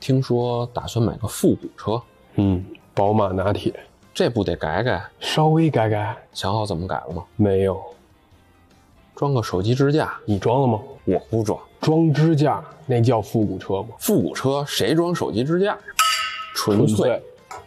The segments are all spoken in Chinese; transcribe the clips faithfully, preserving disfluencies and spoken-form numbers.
听说打算买个复古车， 嗯，宝马拿铁， 这不得改改？ 稍微改改。 想好怎么改了吗？ 没有。 装个手机支架， 你装了吗？ 我不装。 装支架那叫复古车吗？ 复古车谁装手机支架？纯粹。纯粹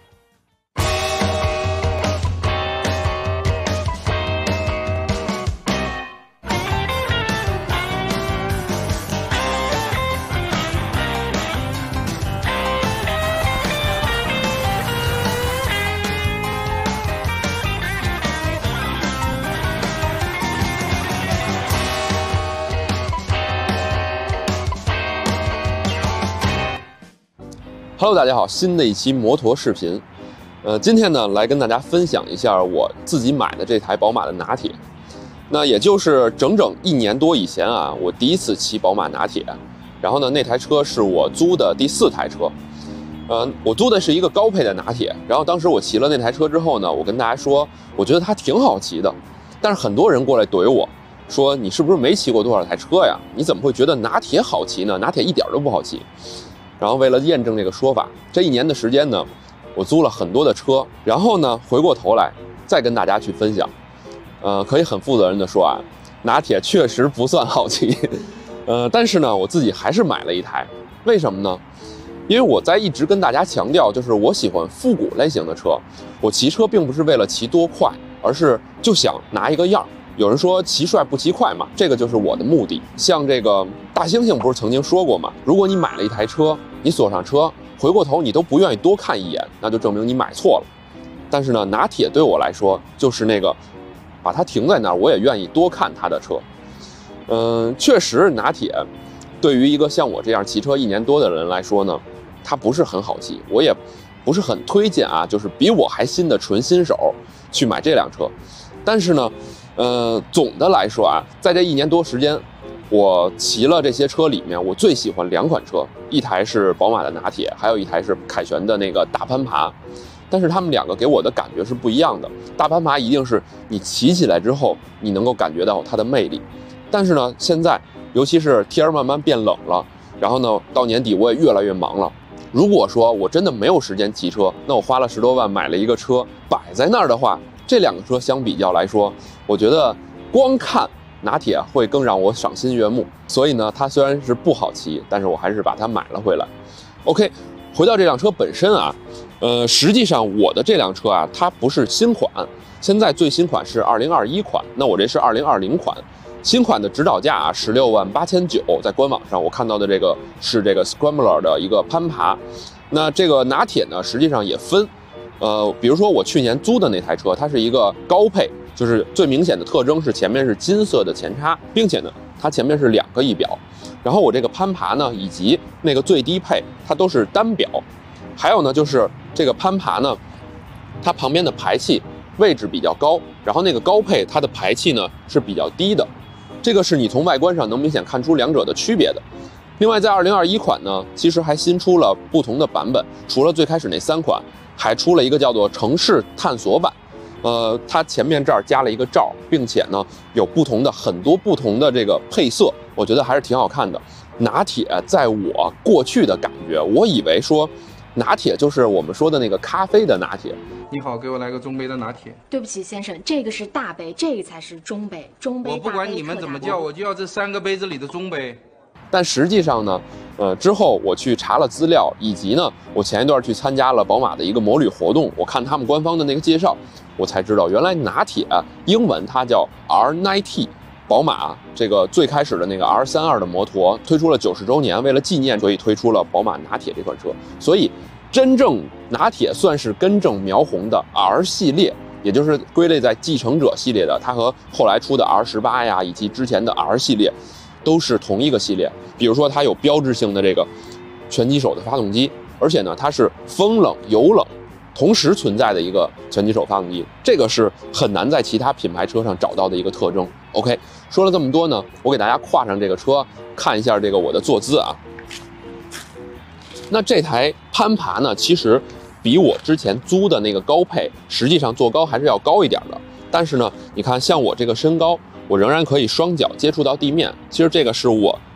Hello， 大家好，新的一期摩托视频，呃，今天呢来跟大家分享一下我自己买的这台宝马的拿铁。那也就是整整一年多以前啊，我第一次骑宝马拿铁，然后呢那台车是我租的第四台车，呃，我租的是一个高配的拿铁。然后当时我骑了那台车之后呢，我跟大家说，我觉得它挺好骑的，但是很多人过来怼我说，你是不是没骑过多少台车呀？你怎么会觉得拿铁好骑呢？拿铁一点都不好骑。然后为了验证这个说法，这一年的时间呢，我租了很多的车，然后呢，回过头来再跟大家去分享。呃，可以很负责任的说啊，拿铁确实不算好骑，呃，但是呢，我自己还是买了一台。为什么呢？因为我在一直跟大家强调，就是我喜欢复古类型的车。我骑车并不是为了骑多快，而是就想拿一个样。有人说骑帅不骑快嘛，这个就是我的目的。像这个大猩猩不是曾经说过嘛，如果你买了一台车，你锁上车，回过头你都不愿意多看一眼，那就证明你买错了。但是呢，拿铁对我来说就是那个把它停在那儿，我也愿意多看它的车。嗯，确实拿铁对于一个像我这样骑车一年多的人来说呢，它不是很好骑，我也不是很推荐啊，就是比我还新的纯新手去买这辆车。但是呢呃，总的来说啊，在这一年多时间，我骑了这些车里面，我最喜欢两款车，一台是宝马的拿铁，还有一台是凯旋的那个大攀爬。但是他们两个给我的感觉是不一样的。大攀爬一定是你骑起来之后，你能够感觉到它的魅力。但是呢，现在尤其是天儿慢慢变冷了，然后呢，到年底我也越来越忙了。如果说我真的没有时间骑车，那我花了十多万买了一个车摆在那儿的话，这两个车相比较来说，我觉得光看拿铁会更让我赏心悦目。所以呢，它虽然是不好骑，但是我还是把它买了回来。OK， 回到这辆车本身啊，呃，实际上我的这辆车啊，它不是新款，现在最新款是二零二一款，那我这是二零二零款。新款的指导价啊，十六万八千九，在官网上我看到的这个是这个 Scrambler 的一个攀爬。那这个拿铁呢，实际上也分。呃，比如说我去年租的那台车，它是一个高配，就是最明显的特征是前面是金色的前叉，并且呢，它前面是两个仪表。然后我这个攀爬呢，以及那个最低配，它都是单表。还有呢，就是这个攀爬呢，它旁边的排气位置比较高，然后那个高配它的排气呢是比较低的。这个是你从外观上能明显看出两者的区别的。另外，在二零二一款呢，其实还新出了不同的版本，除了最开始那三款。还出了一个叫做城市探索版，呃，它前面这儿加了一个罩，并且呢有不同的很多不同的这个配色，我觉得还是挺好看的。拿铁在我过去的感觉，我以为说拿铁就是我们说的那个咖啡的拿铁。 你好，给我来个中杯的拿铁。 对不起，先生，这个是大杯，这个才是中杯。中杯。 我不管你们怎么叫，我就要这三个杯子里的中杯。 但实际上呢，呃，之后我去查了资料，以及呢，我前一段去参加了宝马的一个摩旅活动，我看他们官方的那个介绍，我才知道原来拿铁英文它叫 R 九十， 宝马这个最开始的那个 R 三十二 的摩托推出了九十周年，为了纪念，所以推出了宝马拿铁这款车。所以真正拿铁算是根正苗红的 R 系列，也就是归类在继承者系列的，它和后来出的 R 十八 呀，以及之前的 R 系列都是同一个系列。比如说它有标志性的这个拳击手的发动机，而且呢它是风冷油冷同时存在的一个拳击手发动机，这个是很难在其他品牌车上找到的一个特征。 OK， 说了这么多呢，我给大家跨上这个车看一下这个我的坐姿啊。那这台攀爬呢，其实比我之前租的那个高配实际上坐高还是要高一点的，但是呢你看像我这个身高，我仍然可以双脚接触到地面，其实这个是我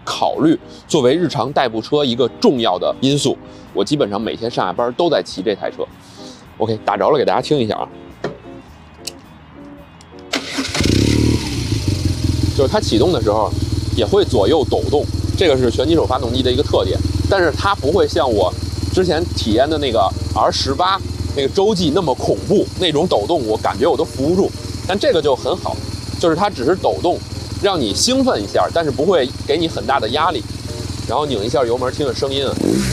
考虑作为日常代步车一个重要的因素。我基本上每天上下班都在骑这台车。OK， 打着了，给大家听一下啊。就是它启动的时候也会左右抖动，这个是拳击手发动机的一个特点。但是它不会像我之前体验的那个 R 十八那个洲际那么恐怖，那种抖动我感觉我都扶不住。但这个就很好，就是它只是抖动，让你兴奋一下，但是不会给你很大的压力。然后拧一下油门，听着声音啊。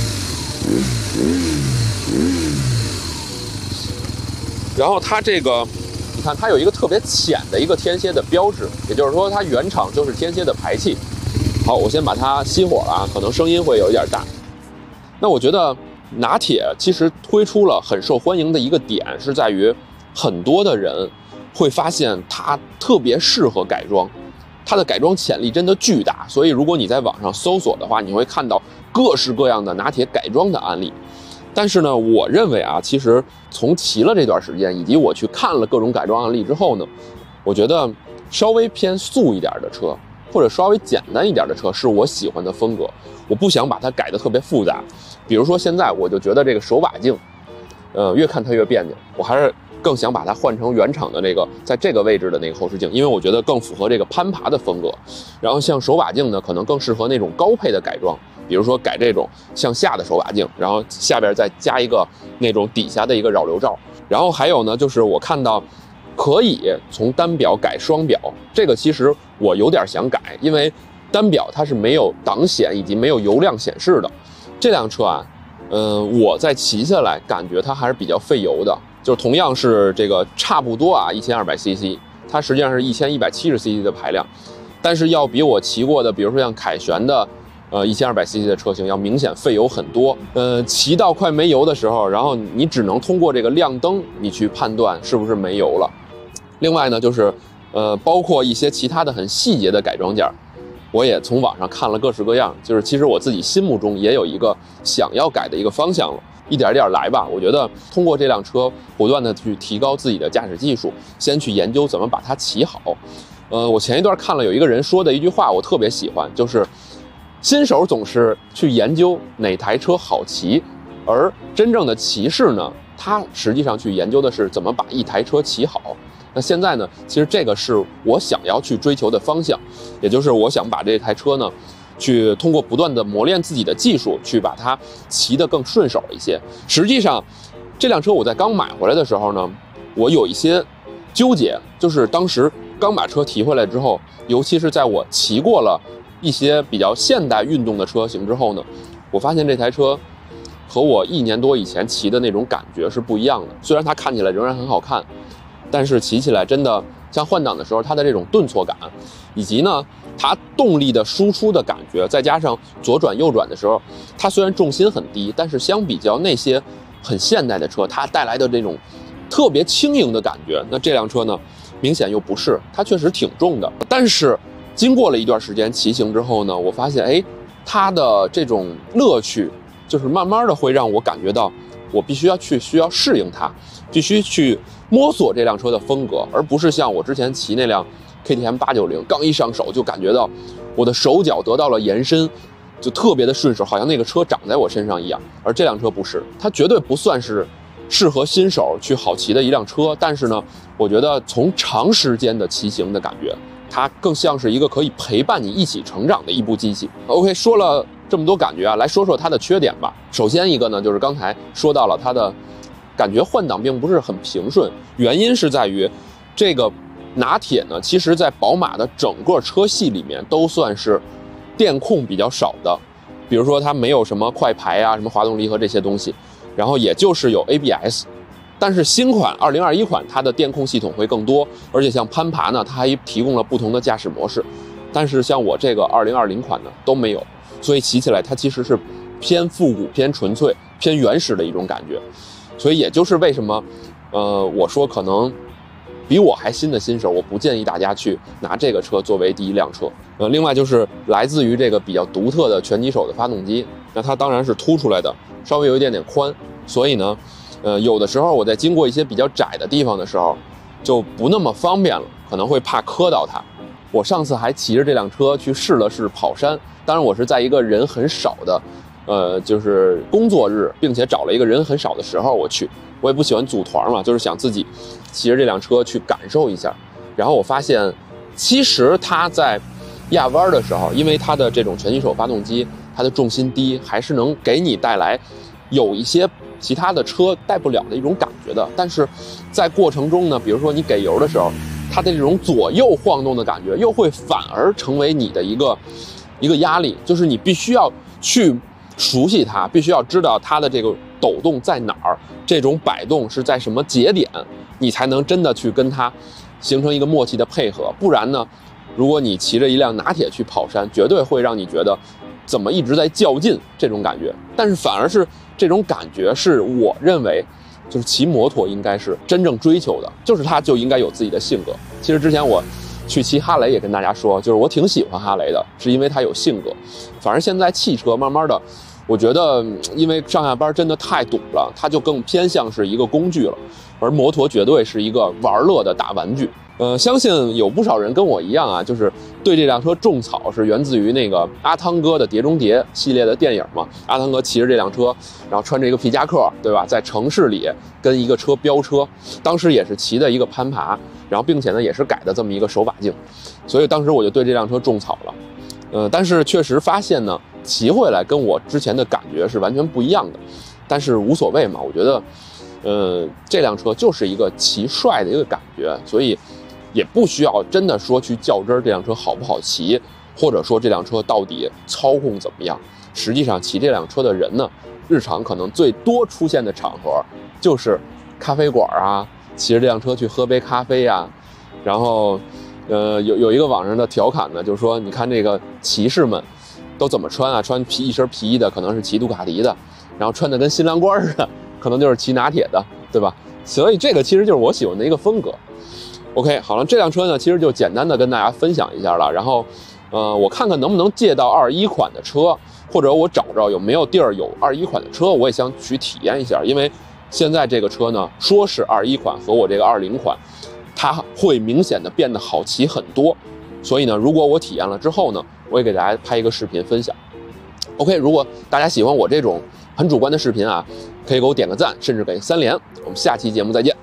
然后它这个，你看它有一个特别浅的一个天蝎的标志，也就是说它原厂就是天蝎的排气。好，我先把它熄火了啊，可能声音会有一点大。那我觉得拿铁其实推出了很受欢迎的一个点，是在于很多的人会发现它特别适合改装，它的改装潜力真的巨大。所以如果你在网上搜索的话，你会看到各式各样的拿铁改装的案例。但是呢，我认为啊，其实从骑了这段时间，以及我去看了各种改装案例之后呢，我觉得稍微偏素一点的车，或者稍微简单一点的车是我喜欢的风格。我不想把它改得特别复杂。比如说现在我就觉得这个手把镜，呃，越看它越别扭，我还是更想把它换成原厂的这个在这个位置的那个后视镜，因为我觉得更符合这个攀爬的风格。然后像手把镜呢，可能更适合那种高配的改装。比如说改这种向下的手把镜，然后下边再加一个那种底下的一个扰流罩。然后还有呢，就是我看到可以从单表改双表，这个其实我有点想改，因为单表它是没有档显以及没有油量显示的。这辆车啊，嗯、呃，我在骑下来感觉它还是比较费油的，就是同样是这个差不多啊，一千二百 C C， 它实际上是一千一百七十 C C 的排量，但是要比我骑过的，比如说像凯旋的。呃，一千二百 C C 的车型要明显费油很多。呃，骑到快没油的时候，然后你只能通过这个亮灯，你去判断是不是没油了。另外呢，就是呃，包括一些其他的很细节的改装件，我也从网上看了各式各样。就是其实我自己心目中也有一个想要改的一个方向了，一点点来吧。我觉得通过这辆车不断的去提高自己的驾驶技术，先去研究怎么把它骑好。呃，我前一段看了有一个人说的一句话，我特别喜欢，就是。新手总是去研究哪台车好骑，而真正的骑士呢，他实际上去研究的是怎么把一台车骑好。那现在呢，其实这个是我想要去追求的方向，也就是我想把这台车呢，去通过不断的磨练自己的技术，去把它骑得更顺手一些。实际上，这辆车我在刚买回来的时候呢，我有一些纠结，就是当时刚把车提回来之后，尤其是在我骑过了。一些比较现代运动的车型之后呢，我发现这台车和我一年多以前骑的那种感觉是不一样的。虽然它看起来仍然很好看，但是骑起来真的像换挡的时候它的这种顿挫感，以及呢它动力的输出的感觉，再加上左转右转的时候，它虽然重心很低，但是相比较那些很现代的车，它带来的这种特别轻盈的感觉，那这辆车呢明显又不是，它确实挺重的，但是。经过了一段时间骑行之后呢，我发现，哎，它的这种乐趣，就是慢慢的会让我感觉到，我必须要去需要适应它，必须去摸索这辆车的风格，而不是像我之前骑那辆 K T M 八九零，刚一上手就感觉到我的手脚得到了延伸，就特别的顺手，好像那个车长在我身上一样。而这辆车不是，它绝对不算是适合新手去好骑的一辆车，但是呢，我觉得从长时间的骑行的感觉。它更像是一个可以陪伴你一起成长的一部机器。OK， 说了这么多感觉啊，来说说它的缺点吧。首先一个呢，就是刚才说到了它的感觉换挡并不是很平顺，原因是在于这个拿铁呢，其实在宝马的整个车系里面都算是电控比较少的，比如说它没有什么快排啊、什么滑动离合这些东西，然后也就是有 A B S。但是新款二零二一款它的电控系统会更多，而且像攀爬呢，它还提供了不同的驾驶模式。但是像我这个二零二零款呢都没有，所以骑起来它其实是偏复古、偏纯粹、偏原始的一种感觉。所以也就是为什么，呃，我说可能比我还新的新手，我不建议大家去拿这个车作为第一辆车。呃，另外就是来自于这个比较独特的拳击手的发动机，那它当然是凸出来的，稍微有一点点宽，所以呢。呃，有的时候我在经过一些比较窄的地方的时候，就不那么方便了，可能会怕磕到它。 我上次还骑着这辆车去试了试跑山，当然我是在一个人很少的，呃，就是工作日，并且找了一个人很少的时候我去。我也不喜欢组团嘛，就是想自己骑着这辆车去感受一下。然后我发现，其实它在压弯的时候，因为它的这种全气手发动机，它的重心低，还是能给你带来有一些其他的车带不了的一种感觉的。但是在过程中呢，比如说你给油的时候，它的这种左右晃动的感觉，又会反而成为你的一个一个压力，就是你必须要去熟悉它，必须要知道它的这个抖动在哪儿，这种摆动是在什么节点，你才能真的去跟它形成一个默契的配合。不然呢，如果你骑着一辆拿铁去跑山，绝对会让你觉得怎么一直在较劲这种感觉。但是反而是这种感觉是我认为就是骑摩托应该是真正追求的，就是它就应该有自己的性格。其实之前我去骑哈雷也跟大家说，就是我挺喜欢哈雷的，是因为它有性格。反而现在汽车慢慢的，我觉得因为上下班真的太堵了，它就更偏向是一个工具了，而摩托绝对是一个玩乐的大玩具。呃，相信有不少人跟我一样啊，就是对这辆车种草是源自于那个阿汤哥的《碟中谍》系列的电影嘛。阿汤哥骑着这辆车，然后穿着一个皮夹克，对吧，在城市里跟一个车飙车，当时也是骑的一个攀爬，然后并且呢也是改的这么一个手把镜，所以当时我就对这辆车种草了。呃，但是确实发现呢，骑回来跟我之前的感觉是完全不一样的。但是无所谓嘛，我觉得，呃，这辆车就是一个骑帅的一个感觉，所以也不需要真的说去较真儿这辆车好不好骑，或者说这辆车到底操控怎么样。实际上骑这辆车的人呢，日常可能最多出现的场合就是咖啡馆啊，骑着这辆车去喝杯咖啡啊，然后呃有有一个网上的调侃呢，就是说你看这个骑士们都怎么穿啊，穿皮一身皮衣的可能是骑杜卡迪的，然后穿的跟新郎官似的可能就是骑拿铁的，对吧？所以这个其实就是我喜欢的一个风格。OK， 好了，这辆车呢，其实就简单的跟大家分享一下了。然后，呃，我看看能不能借到二一款的车，或者我找找有没有地儿有二一款的车，我也想去体验一下。因为现在这个车呢，说是二一款和我这个二零款，它会明显的变得好骑很多。所以呢，如果我体验了之后呢，我也给大家拍一个视频分享。OK， 如果大家喜欢我这种很主观的视频啊，可以给我点个赞，甚至给三连。我们下期节目再见。